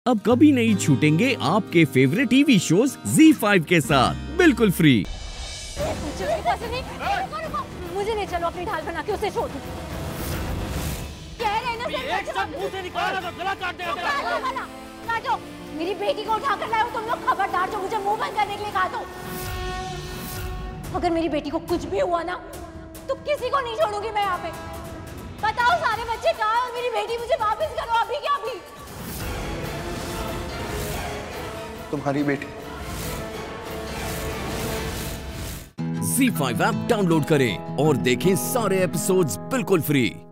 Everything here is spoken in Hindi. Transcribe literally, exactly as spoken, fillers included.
अब कभी नहीं छूटेंगे आपके favourite TV shows Zee five के साथ बिल्कुल फ्री। मुझे नहीं, चलो अपनी ढाल बना के उसे छोड़ दूं। कह रहे ना सर, एक सब मुंह से निकाल तो गला काट देगा तेरा। काटो, मेरी बेटी को उठा कर लाए हो तुम लोग, खबरदार जो मुझे मुंह बंद करने के लिए कहा तो। अगर मेरी बेटी को कुछ भी हुआ ना तो किसी को नहीं छोड़ूंगी मैं यहाँ पे। बताओ सारे बच्चे कहाँ हैं और मेरी बेटी मुझे वापस करो अभी क्या अभी। तुम्हारी बेटी। ज़ी फाइव ऐप डाउनलोड करें और देखें सारे एपिसोड्स बिल्कुल फ्री।